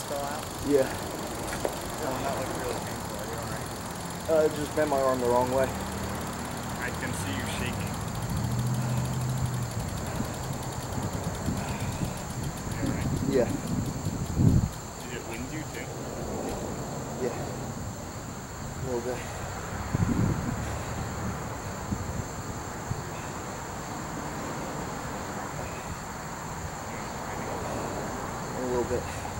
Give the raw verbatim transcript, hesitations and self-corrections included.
still out? Yeah. Oh, that looked really painful. Are you alright? Uh, just bent my arm the wrong way. I can see you shaking. Are you alright? Yeah. Did it wind you too? Yeah. A little bit. A little bit.